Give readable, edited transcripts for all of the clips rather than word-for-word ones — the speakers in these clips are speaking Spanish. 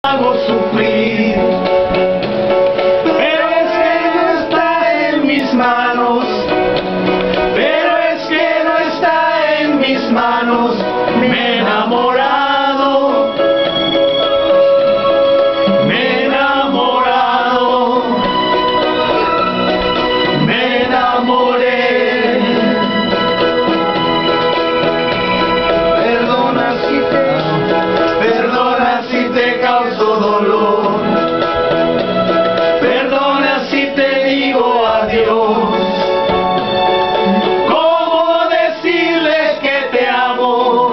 hago sufrir, pero es que no está en mis manos, pero es que no está en mis manos. Me he enamorado, me he enamorado, me enamoré. Perdona si te causo dolor, perdona si te digo adiós. ¿Cómo decirles que te amo?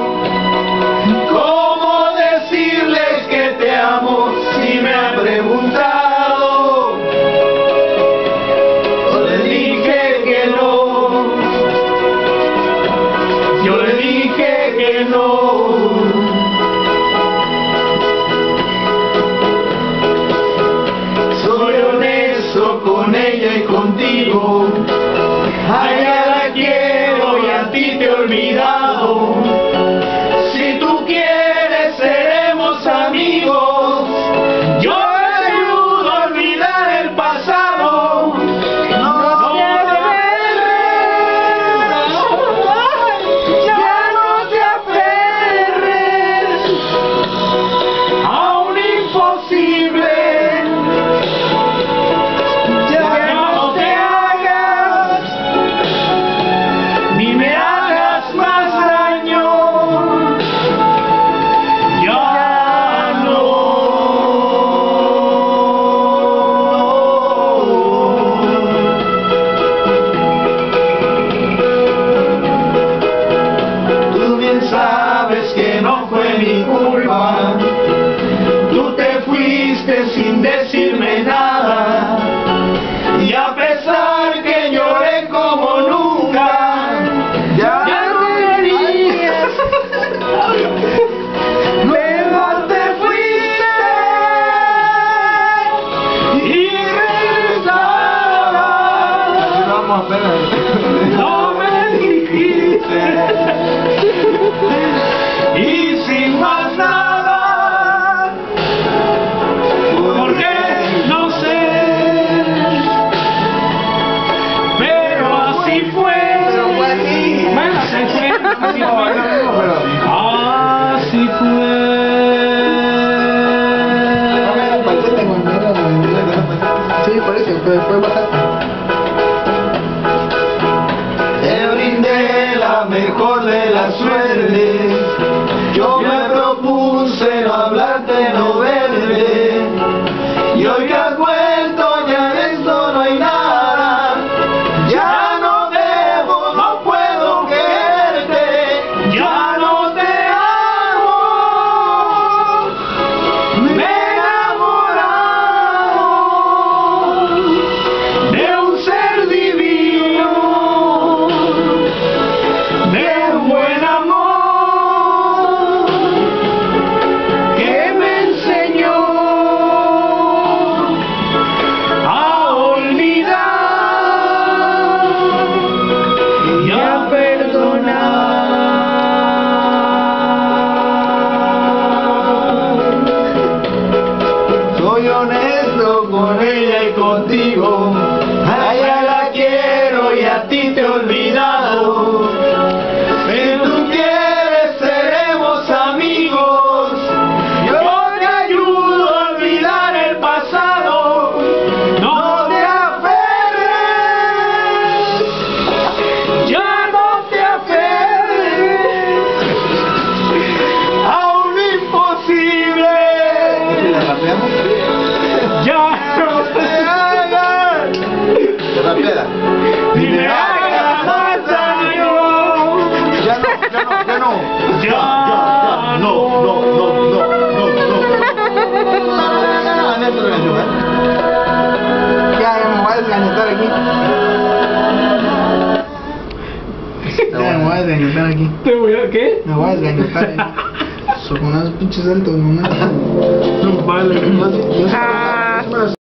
¿Cómo decirles que te amo si me han preguntado? Yo le dije que no, yo le dije que no. Con ella y contigo, a ella la quiero y a ti te he olvidado. Si tú quieres seremos amigos, yo te ayudo a olvidar el pasado. No te aferres, ya no te aferres a un imposible. Sabes que no fue mi culpa, tú te fuiste sin decirme nada, y a pesar que lloré como nunca, ya no querías, luego te fuiste y regresabas, no me dijiste. Y sin más nada, porque no sé, pero así fue. Bueno, así fue. Así fue. Sí, por eso, pero después bajar. Te brindé la mejor de las suertes. Yo me propuse no hablarte, no verte, y hoy que has vuelto ya de esto no hay nada. Ya no debo, no puedo quererte, ya no te amo. Me he enamorado de un ser divino, de un buen amor. Soy honesto con ella y contigo, a ella la quiero y a ti te he olvidado. Si tú quieres seremos amigos, yo te ayudo a olvidar el pasado. No te aferres, ya no te aferres a un imposible. Ya no te hagas, ni me hagas más daño. Ya no. No. Ya me voy a desgañotar aquí. Ya me voy a desgañotar aquí. ¿Te voy a qué? Me voy a desgañotar aquí. Son unas pinches altos, no. No vale.